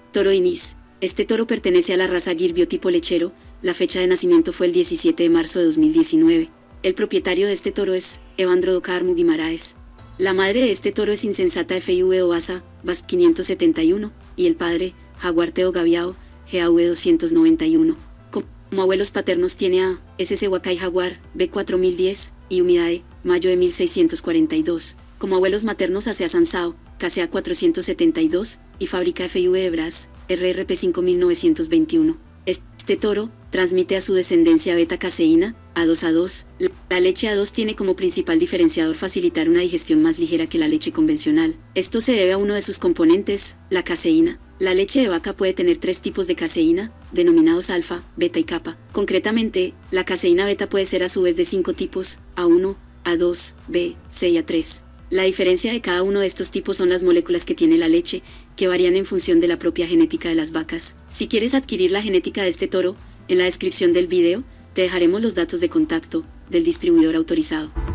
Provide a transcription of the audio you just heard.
Toro Inis. Este toro pertenece a la raza Gir biotipo lechero. La fecha de nacimiento fue el 17 de marzo de 2019. El propietario de este toro es Evandro Docarmo Guimaraes. La madre de este toro es Insensata FIV Oasa, VASP 571, y el padre, Jaguar Teo Gaviao, GAV 291. Como abuelos paternos tiene a SS Huacay Jaguar, B4010, y Humidae, mayo de 1642. Como abuelos maternos a Sansao, KCA 472, y Fábrica FIV de Bras, RRP 5921. Este toro transmite a su descendencia beta-caseína, A2A2. La leche A2 tiene como principal diferenciador facilitar una digestión más ligera que la leche convencional. Esto se debe a uno de sus componentes, la caseína. La leche de vaca puede tener tres tipos de caseína, denominados alfa, beta y kappa. Concretamente, la caseína beta puede ser a su vez de 5 tipos, A1, A2, B, C y A3. La diferencia de cada uno de estos tipos son las moléculas que tiene la leche, que varían en función de la propia genética de las vacas. Si quieres adquirir la genética de este toro, en la descripción del video, te dejaremos los datos de contacto del distribuidor autorizado.